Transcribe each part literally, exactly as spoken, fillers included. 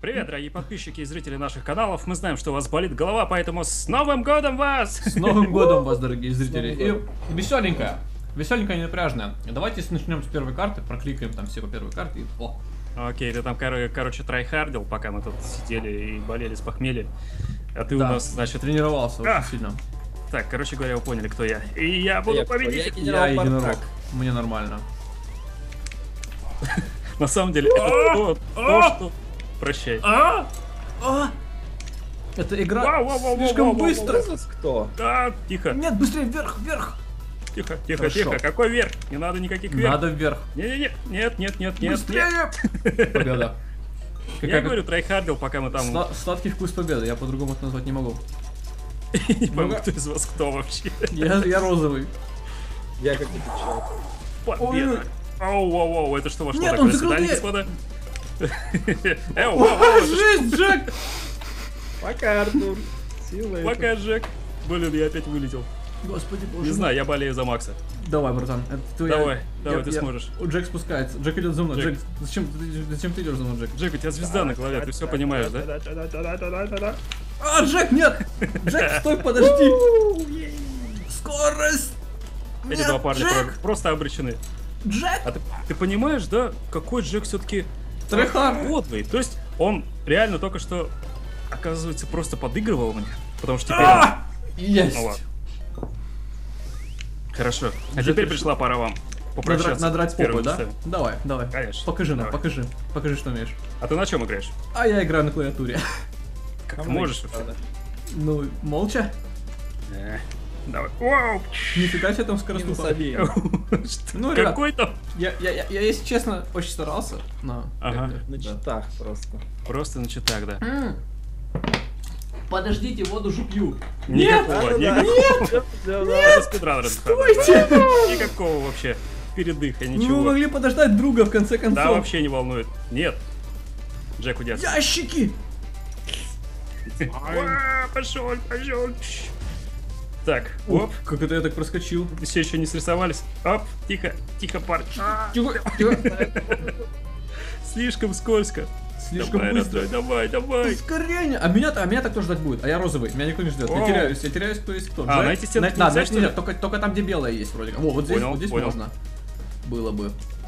Привет, дорогие подписчики и зрители наших каналов. Мы знаем, что у вас болит голова, поэтому с Новым годом вас! С Новым годом вас, дорогие зрители. И веселенькая, веселенькая, ненапряжная. Давайте начнем с первой карты, прокликаем там все по первой карте. И... О. Окей, ты там, кор короче, трайхардил, пока мы тут сидели и болели с похмелья. А ты да, у нас, значит, тренировался а! очень сильно. Так, короче говоря, вы поняли, кто я. И я буду я победителем. Я, я единорог. Мне нормально. На самом деле, это то, что... Прощай. Это игра слишком быстро. Кто? Да, тихо. Нет, быстрее вверх, вверх. Тихо, тихо, тихо. Какой вверх? Не надо никаких вверх. Надо вверх. Не-не-не, нет, нет, нет, нет. Быстрее! Победа. Я говорю, трайхардил, пока мы там... Сладкий вкус победы, я по-другому это назвать не могу. Не пойму, кто из вас кто вообще. Я розовый. Я как отвечал. Победа. Оу, оу, оу, это что, во что Нет, такое? он закрыл Свидание, дверь. господа? Жизнь, Джек! Пока, Артур. Силы. Пока, Джек. Блин, я опять вылетел. Господи боже. Не знаю, я болею за Макса. Давай, братан. Давай, давай, ты сможешь. Джек спускается. Джек идет за мной. Джек, зачем, зачем ты идешь за мной, Джек? Джек, у тебя звезда на голове, ты все понимаешь, да? А, Джек, нет! Джек, стой, подожди! Скорость! Эти два парня просто обречены. Джек! А ты, ты понимаешь, да, какой Джек все-таки трехард годный? То есть он реально только что, оказывается, просто подыгрывал мне, потому что теперь... А! Есть! Ну ладно. Хорошо. А теперь пришла пора вам попрощаться. Надрать попу, да? Давай, давай. Конечно. Покажи нам, покажи. Покажи, что умеешь. А ты на чем играешь? А я играю на клавиатуре. Как можешь вообще? Ну, молча. Давай. Вау! Нифига себе там скоростной побег. Ну, какой там? Я, я, я, я, если честно, очень старался. Но ага. На читах просто. Просто на читах, да. М-м. Подождите, воду же пью. Никакого, нет, никакого. нет, Это спидран, стойте! Никакого вообще передыха, ничего. Мы могли подождать друга в конце концов. Да, вообще не волнует. Нет. Джек, уйди. Ящики! Пошел, пошел. Так, оп. Как это я так проскочил? Все еще не срисовались. Оп, тихо, тихо, парень. Тихо, тихо. Слишком скользко. Слишком давай, быстро. Давай, давай. Ускорение. А меня, а меня так тоже ждать будет. А я розовый. Меня никто не ждет. Я теряюсь. Я теряюсь, кто есть кто. А, на эти стенки Да, знаешь, нельзя. Только, только там, где белая есть, вроде как. О, вот здесь, понял, вот здесь понял. можно. Было бы.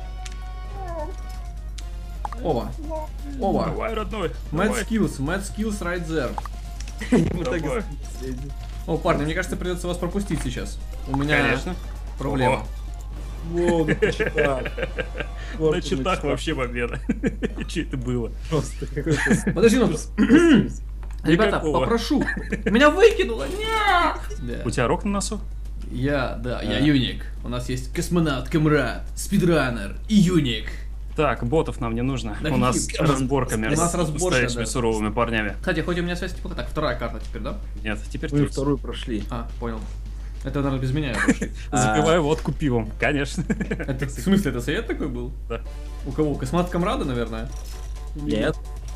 Ова. Ова. Давай, родной. Mad skills. Mad skills right there. Давай. О, парни, мне кажется, придется вас пропустить сейчас. У меня Конечно. проблема. Во, на читах. На читах вообще победа. Че это было? Просто какой-то... Подожди, ну... Ребята, Никакого. попрошу. Меня выкинуло. Нет! У тебя рок на носу? Я, да, я Юник. У нас есть космонавт, комрад, спидранер и Юник. Так, ботов нам не нужно. Да у нас какие- разборками. У нас разборка, настоящими да. суровыми парнями. Кстати, хоть у меня связь типа так, вторая карта теперь, да? Нет, теперь Мы ты. вторую прошли. А, понял. Это, наверное, без меня я прошли. Запиваю водку пивом, конечно. Это, в смысле, это совет такой был? Да. У кого? Космонавт комрада, наверное? Нет.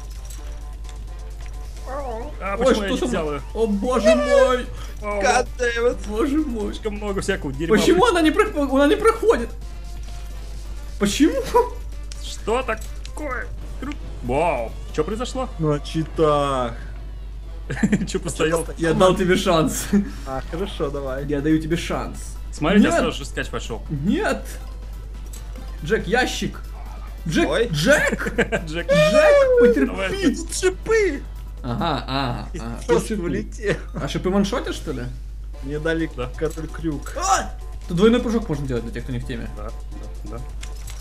А, Ой, почему я что не со взял мной? ее? О, боже мой! О, Боже мой! слишком много всякого дерьма. Почему она не, прох- она не проходит? Почему? Что такое? Вау, что произошло? На читах. Че постоял? Я дал тебе шанс. А, хорошо, давай. Я даю тебе шанс. Смотри, я Нет. сразу же скач пошел. Нет! Джек, ящик! Джек! Ой. Джек! Джек, Джек, давай. потерпи! Тут шипы! Ага, ага, ага. Тут Просто шипы. улетел. А шипы ваншотят, что ли? Мне дали Да. король крюк. А! Тут двойной прыжок можно делать для тех, кто не в теме. Да, да, да.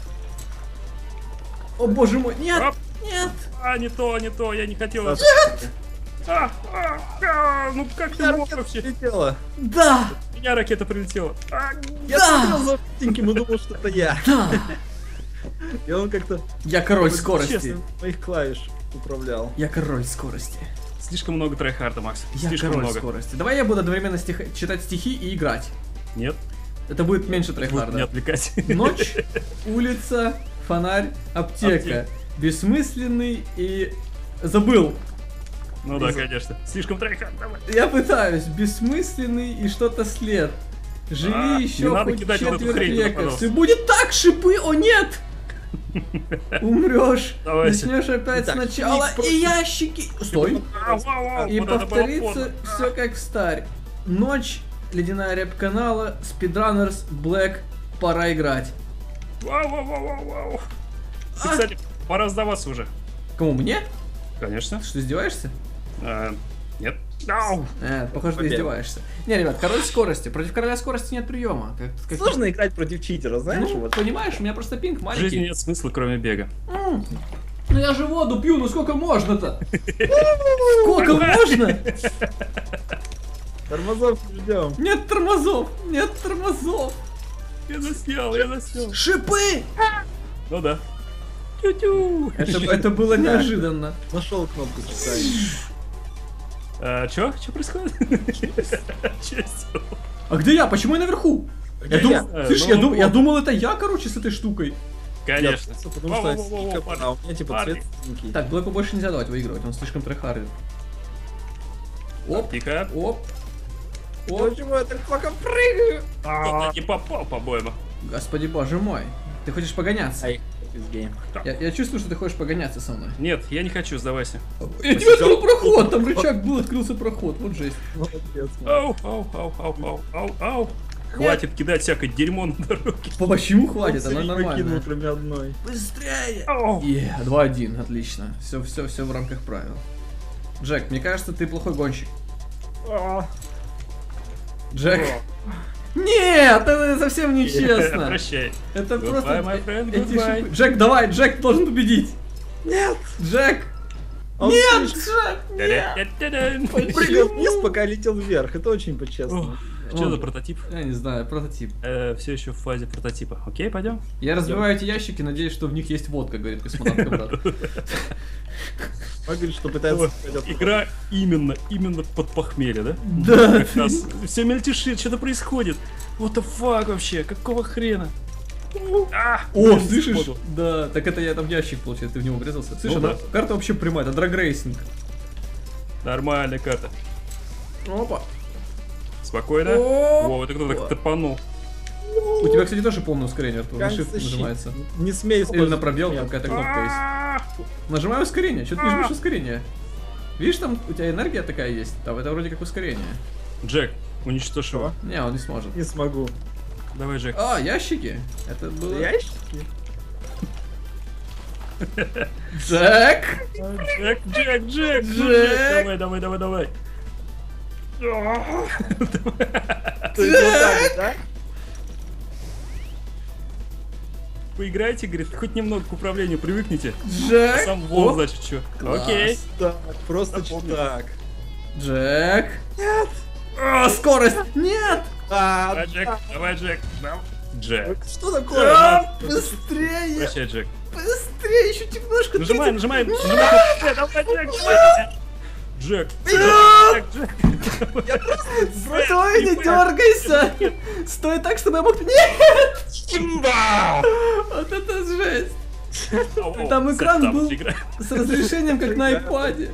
О боже мой, нет! Оп. Нет! А, не то, не то, я не хотел. Нет! А, а, а, ну как ты мог вообще? Летела. Да! У меня ракета прилетела. А, Я Да! смотрел за птеньким и думал, что это я. Да! И он как-то Я король вот скорости. честно моих клавиш управлял. Я король скорости. слишком много трайхарда, Макс. Я Слишком король много. скорости. Давай я буду одновременно стих- читать стихи и играть. Нет, Это будет меньше будет не трайхарда. отвлекать. Ночь, улица, фонарь, аптека. Аптека. Бессмысленный и... Забыл. Ну да, конечно. Слишком трайхард, давай. Я пытаюсь. Бессмысленный и что-то след. Живи А, еще не надо хоть кидать вот эту четверть хрень туда, века. пожалуйста. Все будет так, шипы, о нет! Умрешь. Давайте. Начнешь опять Итак, сначала. Феникс просто- И ящики. Стой. Ау, ау, ау, И вот это было повторится подло. все как в старе. Ночь, ледяная рэп канала, Speedrunners, Black, пора играть. Вау, вау, вау, вау, вау. Ты, А? кстати, пора сдаваться уже. Кому, мне? Конечно. Ты что, издеваешься? А, нет. Ау. Э, похоже, ты Победа. издеваешься. Не, ребят, король скорости. Против короля скорости нет приема. Как, как- Сложно играть против читера, знаешь? Ну, вот. понимаешь, у меня просто пинг В маленький. жизни нет смысла, кроме бега. М, Ну я же воду пью, ну сколько можно-то? Сколько можно? Тормозов не ждем. Нет тормозов, нет тормозов. Я заснял, я заснял. Шипы! Ну да. Тю-тю. Это, это было неожиданно. Нашел кнопку специально. А, чё? Чё происходит? Честь. А где я? Почему я наверху? Я Где дум- я? Э, Слышь, ну, я, ну, дум- я вот. думал, это я, короче, с этой штукой. Конечно. Я просто, потому что Воу-воу-воу-воу, слишком- парни. а у меня типа Парни. цвет синенький. Так, Блэку больше нельзя давать выигрывать, он слишком трехардит. Оп, Тихо. оп, оп. Почему я так пока прыгаю? Кто-то не попал, по-моему. Господи боже мой. Ты хочешь погоняться? Ай, из гейм. Я, я чувствую, что ты хочешь погоняться со мной. Нет, я не хочу, сдавайся. Я тебе открыл проход, там рычаг был, открылся проход, вот жесть. Молодец. Ау, ау, ау, ау, ау, ау, ау. Хватит кидать всякое дерьмо на дороге. Почему хватит, она Покинул, нормальная. кроме одной. Быстрее! Ау. Е, два один, отлично. Все, все, все в рамках правил. Джек, мне кажется, ты плохой гонщик. А, Джек. Нет, это совсем нечестно. Прощай. Это Goodbye, просто my friend, эти goodbye. шипы. Джек, давай, Джек ты должен победить. Нет! Джек. Он Нет, слишком Джек, нет. Та-да-та-да-дан. прыгал вниз, пока летел вверх. Это очень по-честному. Что Он- за прототип? Я не знаю, прототип. Все еще в фазе прототипа. Окей, пойдем. Я разбиваю эти ящики, надеюсь, что в них есть водка, говорит космонавт брат. Он говорит, что пытается... Игра именно, именно под похмелье, да? Да. Как раз все мельтешит, что-то происходит. What the fuck вообще? Какого хрена? А, О, блин, слышишь? сходу. Да, так это я там ящик, получается, ты в него врезался. Слышь, Ну она- да. карта вообще прямая, это драгрейсинг. Нормальная карта. Опа. Спокойно. О, О, это кто-то так топанул. У тебя, кстати, тоже полное ускорение, Артур, на Как shift защит- нажимается. Не смей Или использовать. на пробел, Нет. там какая-то кнопка есть. А, Нажимаю ускорение, что ты не жмешь ускорение? Видишь, там у тебя энергия такая есть, там это вроде как ускорение. Джек, уничтожь его. Не, он не сможет. Не смогу. Давай, Джек. А, ящики? Это было... Ящики? Джек! Джек, Джек, Джек, Джек. Джек. Давай, давай, давай, давай. То есть вот так вот, да? Поиграйте, говорит, хоть немного к управлению привыкните. Джек! Сам волк, Оп. значит, что. Класс. Окей. Так, просто Запомнил. так. Джек! Нет! А, скорость! Нет! А, Давай, Джек, давай, Джек. Дав- Джек. что такое? А, быстрее! Прощай, Джек. Быстрее, еще немножко. Нажимай, тридцать. нажимай, нажимай. Давай, Джек, давай. Джек. Джек, Джек. Стой, не дергайся! Стой так, чтобы я мог... Нет! Вот это жесть! Там экран был с разрешением, как на айпаде.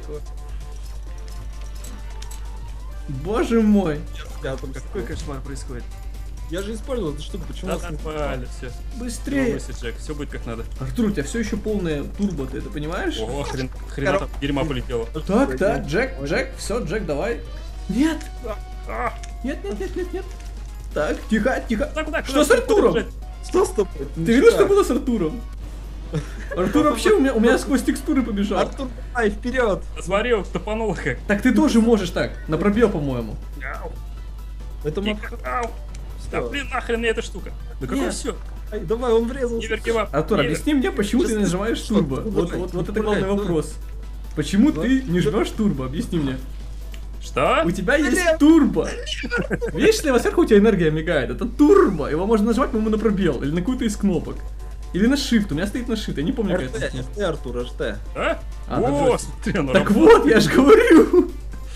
Боже мой. Я там Какой кошмар происходит? Я же использовал эту штуку, почему Да, у нас не нормально, все. Быстрее. Джек, все будет как надо. Артур, у тебя все еще полная турбо, ты это понимаешь? Ого, хрен, хрена там дерьма полетело. Так, так, Джек, Джек, все, Джек, давай. Нет! А, Нет, нет, нет, нет, нет. Так, тихо, тихо. куда, куда, Что куда, с Артуром? куда бежать? Что с тобой? Ты видел, что было с Артуром? Артур вообще у меня, у меня сквозь текстуры побежал. Артур, давай, вперед! Смотри, он топанул как. Так ты тоже можешь так, на пробел, по-моему. Ау, Это мы... тихо, ау. Да блин, нахрен мне эта штука. Да какое Нет. все? Ай, давай, он врезался. Не веркивап. Артур, объясни мне, почему ты нажимаешь турбо. Вот, вот, вот это главный вопрос. Почему ты не жмешь турбо? Объясни мне. Что? У тебя есть турбо. Видишь, слева сверху у тебя энергия мигает. Это турбо. Его можно нажимать, по-моему, на пробел. Или на какую-то из кнопок. Или на shift. У меня стоит на shift. Я не помню, как это. РТ, Артур, РТ. А? А, О, да, смотри, оно Так работает. вот, я же говорю.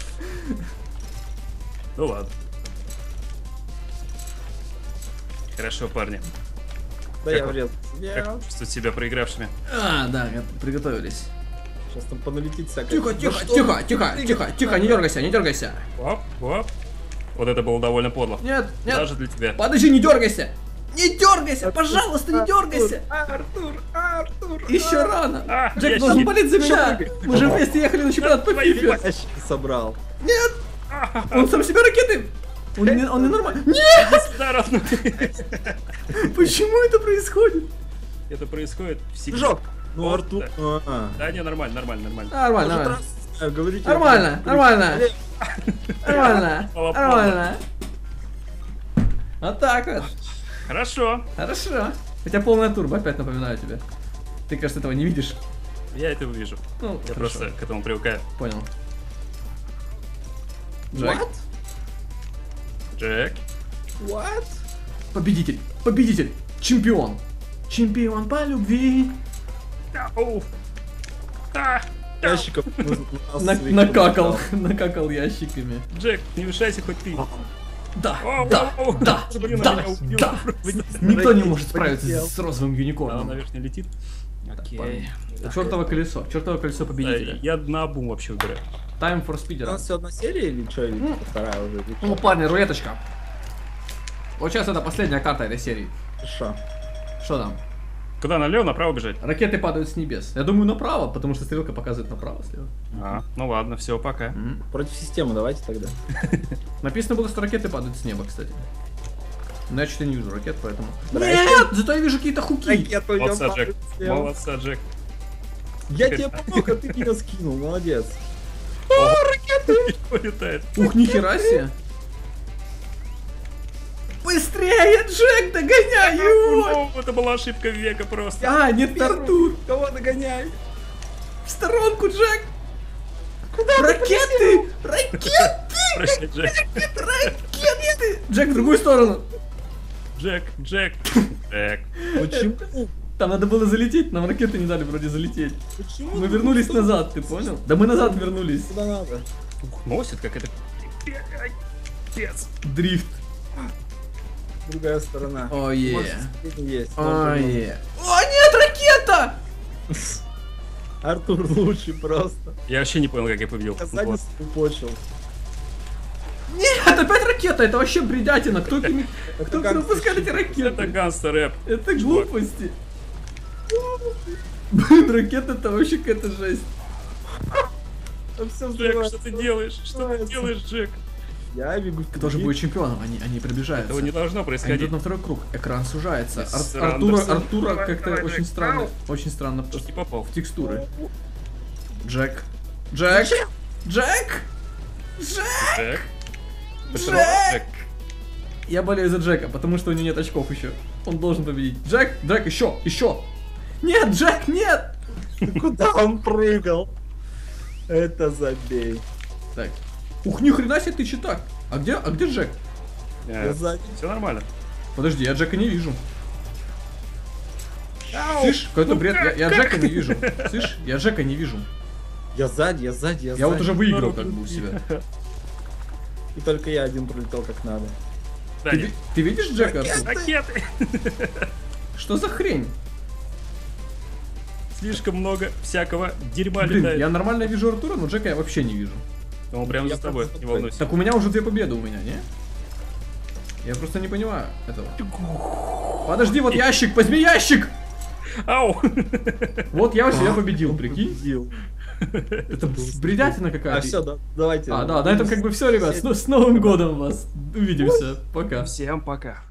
Ну ладно. Хорошо, парни. Да, Как я он? врезался. Как чувствуют себя проигравшими? А, да, приготовились. Сейчас там поналетит всякое. Тихо, Да тихо, что тихо, ты тихо, прыгаешь? тихо, тихо, не дергайся, не дергайся. Оп, оп. Вот это было довольно подло. Нет, нет. Даже для тебя. Подожди, не дергайся. Не дергайся, пожалуйста, не дергайся. Артур, Артур. Еще рано. А, Джек я должен щит. болеть за меня. Мы же вместе ехали на чемпионат по Твою фифе. мать. Я щит собрал. Нет. Он сам себе ракеты. Он не, он не нормальный. Нет. Да, ровно. Почему это происходит? Это происходит всегда. Жок. Ну, Вот Артур. так. А, Да, не, нормально, нормально, нормально. Нормально, может, нормально. раз, э, говорите, Нормально, это- нормально. Нормально, Полоп- нормально. Вот так вот. Хорошо. Хорошо. Хотя полная турбо, опять напоминаю тебе. Ты, кажется, этого не видишь. Я это вижу. Ну, Я хорошо. просто к этому привыкаю. Понял. Джек. What? Джек. What? Победитель. Победитель. Чемпион. Чемпион по любви. Ау. А, Ящиков. На- накакал. Накакал ящиками. Джек, не мешайся хоть ты. Да, О, да, о, о, да, блин, да, меня убил. да. Вниз. Никто не может Полетел. справиться с розовым А он юникорном. наверх не летит. Окей. Чертово колесо. Чертово колесо Да, победителя. я на обум вообще выбираю. Time for У speeder. нас все одна серия или что? Или вторая уже? Или Ну, чё? парни, рулеточка. Вот сейчас это последняя карта этой серии. Хорошо. Что там? Куда, налево, направо бежать? Ракеты падают с небес. Я думаю, направо, потому что стрелка показывает направо слева. А, ну ладно, все, пока. Мгм. Против системы давайте тогда. Написано было, что ракеты падают с неба, кстати. Но я что-то не вижу ракет, поэтому... Здрасте. Нет! Зато я вижу какие-то хуки! Я пойдем Молодца, Джек. падать слева. Молодца, Джек. Я тебе помог, а ты меня скинул, молодец. Улетает. Ух, нихера себе! Быстрее, Джек, догоняй его! Ну, это была ошибка века просто. А, нет, Артур! Кого догоняй? В сторонку, Джек! Куда? Ракеты! Ракеты! Прощай, Джек. Ракеты! Джек, в другую сторону! Джек, Джек, Джек. Почему? Там надо было залететь, нам ракеты не дали вроде залететь. Почему? Мы вернулись назад, ты понял? Да мы назад вернулись. Куда надо? Ух, носит, как это... Ай, пец. Дрифт. Другая сторона. Ое. Может, спереди есть. Может, Ое. О, нет, ракета! Артур лучший просто. Я вообще не понял, как я победил. Я Ну, сзади вот. почел. Нет, опять ракета, это вообще бредятина. Кто, ими- кто как выпускает эти Это ракеты? гангстер рэп. Это глупости. Блин, ракета это вообще какая-то жесть. Там все Джек, что ты делаешь? Что ты взрывается. делаешь, Джек? Я бегу Кто же будет чемпионом? Они, они приближаются. Этого не должно Они происходить. идут на второй круг. Экран сужается. Ар- Мистер Артура, Андерсон. Артура Давай, как-то давай, очень Джек. странно. Очень странно. Чуть не попал. В текстуры. Джек. Джек. Джек. Джек. Джек. Джек. Я болею за Джека, потому что у него нет очков еще. Он должен победить. Джек, Джек, еще, еще. Нет, Джек, нет. Куда он прыгал? Это забей. Так. Ух, ни хрена себе ты читак. А где, а где Джек? Я сзади. Все нормально. Подожди, я Джека не вижу. Слышь, какой-то бред. Я, я Джека не вижу. Слышь, я Джека не вижу. Я сзади, я сзади, я Я вот сзади. уже выиграл как бы у себя. И только я один пролетел как надо. Да, Ты, нет. ви- ты видишь Джека, Артур? Ракеты. Что за хрень? Слишком много всякого дерьма Блин, летает. я нормально вижу Артура, но Джека я вообще не вижу. Он прямо Я за тобой, просто не волнуйся. Так у меня уже две победы у меня, не? Я просто не понимаю этого. Подожди, вот ящик, возьми ящик! Ау! Вот я себя победил, прикинь. Победил. Это бредятина А какая-то. все, да, давайте. А, да, на этом как бы все, ребят. С, с Новым годом вас. Увидимся. Пока. Всем пока.